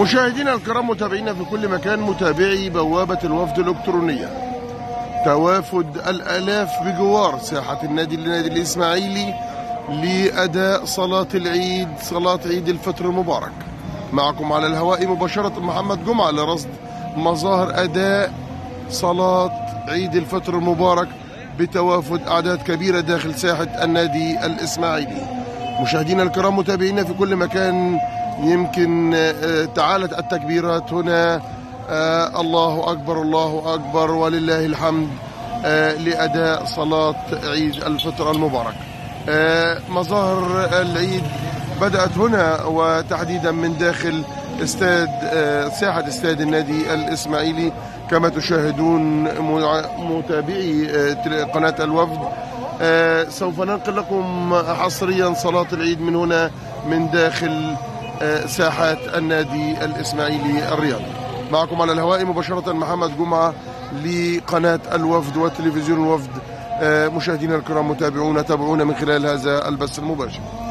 مشاهدينا الكرام متابعينا في كل مكان، متابعي بوابة الوفد الإلكترونية، توافد الآلاف بجوار ساحة النادي الإسماعيلي لأداء صلاة العيد، صلاة عيد الفطر المبارك. معكم على الهواء مباشرة محمد جمعة لرصد مظاهر أداء صلاة عيد الفطر المبارك بتوافد أعداد كبيرة داخل ساحة النادي الإسماعيلي. مشاهدينا الكرام متابعينا في كل مكان، يمكن تعالت التكبيرات هنا، الله أكبر الله أكبر ولله الحمد لأداء صلاة عيد الفطر المبارك. مظاهر العيد بدأت هنا وتحديدا من داخل ساحة استاد النادي الإسماعيلي كما تشاهدون متابعي قناة الوفد. سوف ننقل لكم حصريا صلاة العيد من هنا من داخل ساحات النادي الإسماعيلي الرياضي. معكم على الهواء مباشرة محمد جمعة لقناة الوفد وتلفزيون الوفد. مشاهدينا الكرام متابعونا، تابعونا من خلال هذا البث المباشر.